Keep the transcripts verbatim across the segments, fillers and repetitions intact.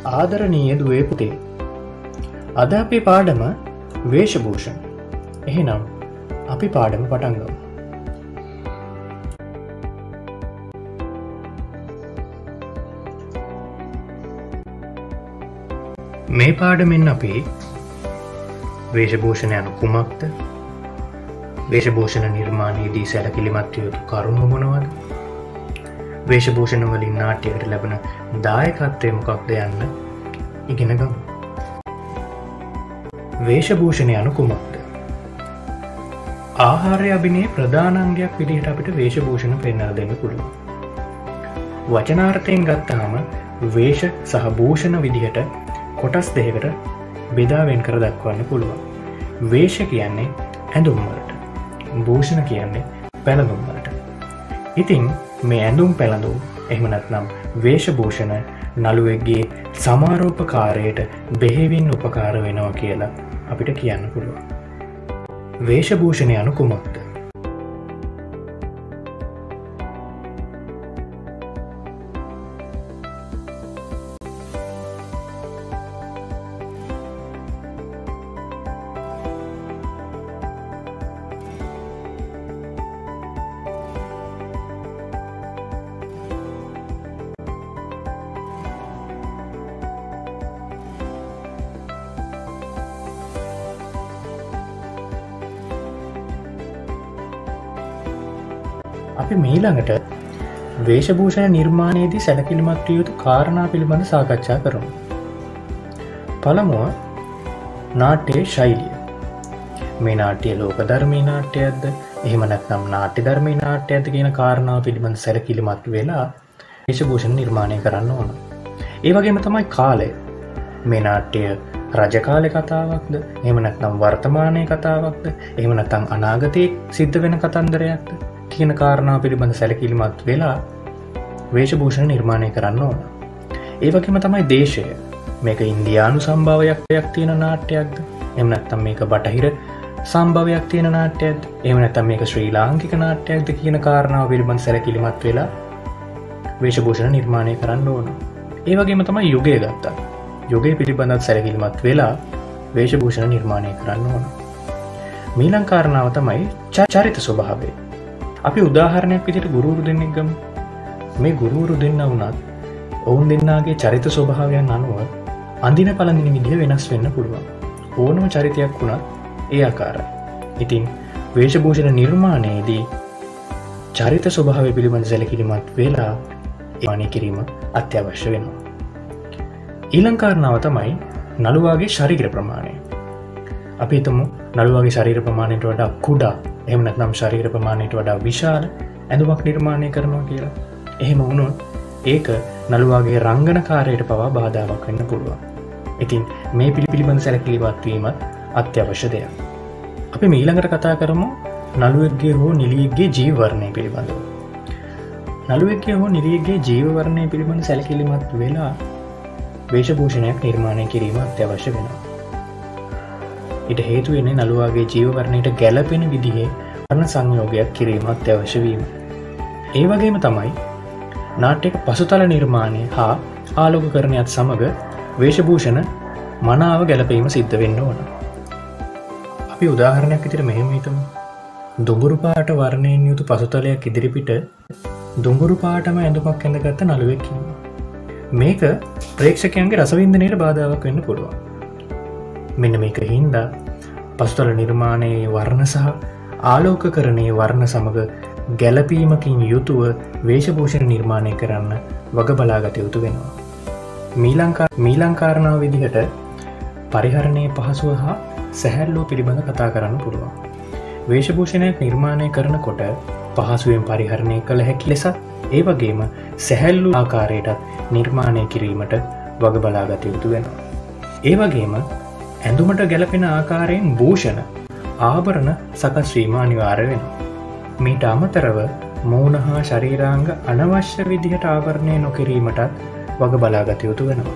ආදරණීය දුවේ පුතේ. අද අපේ පාඩම වේශභූෂණ. එහෙනම් අපි පාඩම පටන් ගමු. මේ පාඩමෙන් අපි වේශභූෂණ යනු කුමක්ද? වේශභූෂණ නිර්මාණයේදී සැලකිලිමත් යුතු කරුණු මොනවාද? වේශභූෂණ වලින් නාට්‍යයකට ලැබෙන දායකත්වය මොකක්ද යන්න ඉගෙන ගමු. වේශභූෂණ යනු කුමක්ද? ආහාරය අභිනයේ ප්‍රධාන අංගයක් විදිහට අපිට වේශභූෂණ පෙන්වලා දෙන්න පුළුවන්. වචනාර්ථයෙන් ගත්තාම වේශ සහ භූෂණ විදිහට කොටස් දෙකකට බෙදා වෙන් කර දක්වන්න පුළුවන්. වේශ කියන්නේ ඇඳුම් වලට, භූෂණ කියන්නේ පැළඳුම් වලට. ඉතින් මේ ඇඳුම් පැළඳුම් එහෙම නැත්නම් වේශභූෂණ නළුවෙක්ගේ සමාරෝපකාරයට බෙහෙවින් උපකාර වෙනවා කියලා අපිට කියන්න පුළුවන්. වේශභූෂණ යනු කුමක්ද? අපි මීළඟට වේශභූෂණ නිර්මාණයේදී සැලකිලිමත් විය යුතු කාරණා පිළිබඳ සාකච්ඡා කරමු. පළමුව නාට්‍යයේ ශෛලිය. මේ නාට්‍ය ලෝක ධර්මී නාට්‍යයක්ද එහෙම නැත්නම් නාට්‍ය ධර්මී නාට්‍යයක්ද කියන කාරණාව පිළිබඳ සැලකිලිමත් වෙලා වේශභූෂණ නිර්මාණය කරන්න ඕන. ඒ වගේම තමයි කාලය. මේ නාට්‍ය රජ කාලේ කතාවක්ද එහෙම නැත්නම් වර්තමානයේ කතාවක්ද එහෙම නැත්නම් අනාගතයේ සිද්ධ වෙන කතන්දරයක්ද කියන කාරණා පිළිබඳ සැලකිලිමත් වෙලා වේශභූෂණ නිර්මාණය කරන්න ඕන. ඒ වගේම තමයි දේශය. මේක ඉන්දියානු සම්භාවයක් තියෙන නාට්‍යයක්ද? එහෙම නැත්නම් මේක බටහිර සම්භාවයක් තියෙන නාට්‍යයක්ද? එහෙම නැත්නම් මේක ශ්‍රී ලාංකික නාට්‍යයක්ද කියන කාරණාව පිළිබඳ සැලකිලිමත් වෙලා වේශභූෂණ නිර්මාණය කරන්න ඕන. ඒ වගේම තමයි යුගය ගත්තා. යුගය පිළිබඳව සැලකිලිමත් වෙලා වේශභූෂණ නිර්මාණය කරන්න ඕන. ඊළඟ කාරණාව තමයි චරිත ස්වභාවය. අපි උදාහරණයක් විදිහට ගුරුවරු දෙන්නෙක් ගමු. මේ ගුරුවරු දෙන්න වුණත් ඔවුන් දෙන්නාගේ චරිත ස්වභාවයන් අනුව අඳින පළඳින විදිහ වෙනස් වෙන්න පුළුවන්. ඕනම චරිතයක් වුණත් ඒ ආකාරයි. ඉතින් වේශභූෂණ නිර්මාණයේදී චරිත ස්වභාවය පිළිබඳ සැලකිලිමත් වෙලා නිර්මාණය කිරීම අත්‍යවශ්‍ය වෙනවා. ඊළඟ කාරණාව තමයි නළුවාගේ ශරීර ප්‍රමාණය. අපි හිතමු නළුවාගේ ශරීර ප්‍රමාණයට වඩා කුඩා එහෙම නැත්නම් ශරීර ප්‍රමාණයට වඩා විශාල ඇඳුමක් නිර්මාණය කරනවා කියලා. එහෙම වුණොත් ඒක නළුවාගේ රංගනකාරයට පවා බාධාවක් වෙන්න පුළුවන්. ඉතින් මේ පිළිපිලිබඳ සැලකිලිමත් වීම අත්‍යවශ්‍ය දෙයක්. අපි ඊළඟට කතා කරමු නළුවෙක්ගේ හෝ නිළියෙක්ගේ ජීව වර්ණය පිළිබඳව. නළුවෙක්ගේ හෝ නිළියෙක්ගේ ජීව වර්ණය පිළිබඳ සැලකිලිමත් වෙලා වේශභූෂණයක් නිර්මාණය කිරීම අත්‍යවශ්‍ය වෙනවා. ඊට හේතු වෙන්නේ නළුවාගේ ජීව වර්ණයට ගැළපෙන විදිහේ වර්ණ සංයෝගයක් කිරීම අත්‍යවශ්‍ය වීම. ඒ වගේම තමයි නාට්‍යයක පසුතල නිර්මාණය හා ආලෝකකරණයත් සමග වේශභූෂණ මනාව ගැළපීම සිද්ධ වෙන්න ඕන. අපි උදාහරණයක් විදිහට මෙහෙම හිතමු. දුඹුරු පාට වර්ණයෙන් යුතු පසුතලයක් ඉදිරිපිට දුඹුරු පාටම ඇඳුමක් ඇඳගත්ත නළුවෙක් ඉන්නවා. මේක ප්‍රේක්ෂකයන්ගේ රසවින්දනයට බාධාවක් වෙන්න පුළුවන්. මෙන්න මේක හින්දා පසුතල නිර්මාණයේ වර්ණ සහ ආලෝකකරණයේ වර්ණ සමග ගැළපීමකින් යුතුව වේශභූෂණ නිර්මාණය කරන්න වග බලාගත යුතු වෙනවා. ඊළඟ කාරණාව විදිහට පරිහරණයේ පහසුව හා සැහැල්ලුව පිළිබඳ කතා කරන්න පුළුවන්. වේශභූෂණයක් නිර්මාණය කරනකොට පහසුවෙන් පරිහරණය කළ හැකි ලෙස ඒ වගේම සැහැල්ලු ආකාරයටත් නිර්මාණය කිරීමට වග බලාගත යුතු වෙනවා. ඒ වගේම ඇඳුමට ගැලපෙන ආකාරයෙන් භූෂණ ආභරණ සකස් වීම අනිවාර්ය වෙනවා. මීට අමතරව මූණ හා ශරීරාංග අනවශ්‍ය විදිහට ආවරණය නොකිරීමටත් වග බලාගත යුතු වෙනවා.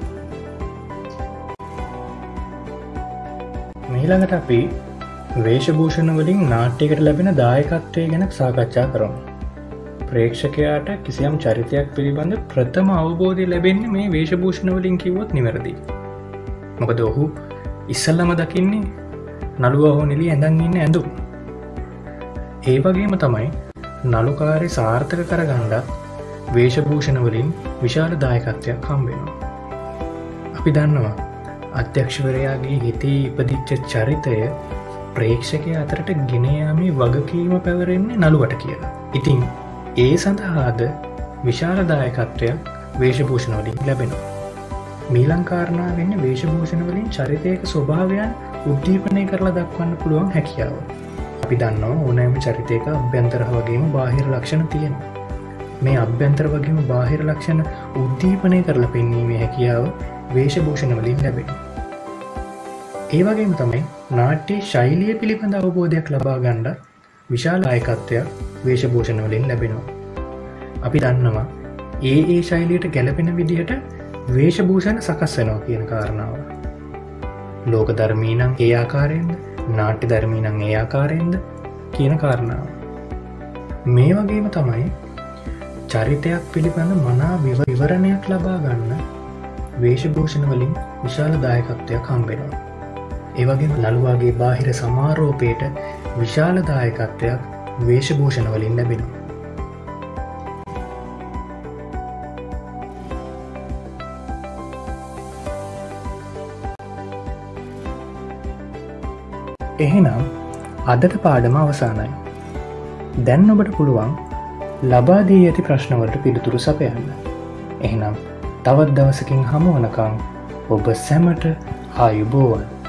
ඊළඟට අපි වේශභූෂණ වලින් නාට්‍යයකට ලැබෙන දායකත්වය ගැන සාකච්ඡා කරමු. ප්‍රේක්ෂකයාට කිසියම් චරිතයක් පිළිබඳ ප්‍රථම අවබෝධය ලැබෙන්නේ මේ වේශභූෂණවලින් කිව්වොත් නිවැරදි. මොකද ඔහු ඉස්සල්ලම දකින්නේ නළුව හෝ නිලි ඇඳන් ඉන්න ඇඳුම්. ඒ වගේම තමයි නළුකාරය සාර්ථක කරගන්නත් වේශභූෂණවලින් විශාල දායකත්වයක් හම්බෙනවා. අපි දන්නවා අධ්‍යක්ෂවරයාගේ හිතේ ඉපදිච්ච චරිතය ප්‍රේක්ෂකය අතරට ගෙනයාමේ වගකීම පැවරෙන්නේ නළුවට කියලා. ඉතින් ඒ සඳහාද විශාල දායකත්වයක් වේශභූෂණවලින් ලැබෙනවා. මීලංකාරණා වෙන්න වේශභූෂණවලින් චරිතයක ස්වභාවයන් උද්දීපනය කරලා දක්වන්න පුළුවන් හැකියාව. අපි දන්නවා ඕනෑම චරිතයක අභ්‍යන්තර වගේම බාහිර ලක්ෂණ තියෙනවා. මේ අභ්‍යන්තර වගේම බාහිර ලක්ෂණ උද්දීපනය කරලා පෙන්වීමේ හැකියාව වේශභූෂණවලින් ලැබෙනවා. ඒ වගේම තමයි නාට්‍යයේ ශෛලිය පිළිබඳ අවබෝධයක් ලබා ගන්න විශාල දායකත්වයක් වේශභූෂණවලින් ලැබෙනවා. අපි දන්නවා ඒ ඒ ශෛලියට ගැලපෙන විදිහට වේශභූෂණ සකස් වෙනවා කියන කාරණාව. ලෝක ධර්මී නම් ඒ ආකාරයෙන්ද, නාට්‍ය ධර්මී නම් ඒ ආකාරයෙන්ද කියන කාරණාව. මේ වගේම තමයි චරිතයක් පිළිබඳ මනා විවරණයක් ලබා ගන්න වේශභූෂණවලින් විශාල දායකත්වයක් හම්බෙනවා. ඒ වගේම නළුවාගේ බාහිර සමාරෝපයට විශාල දායකත්වයක් වේශභූෂණවලින් ලැබෙනවා. එහෙනම් අදට පාඩම අවසානයි. දැන් ඔබට පුළුවන් ලබා දී ඇති ප්‍රශ්නවලට පිළිතුරු සපයන්න. එහෙනම් තවත් දවසකින් හමුවනකම් ඔබ සැමට ආයුබෝවන්.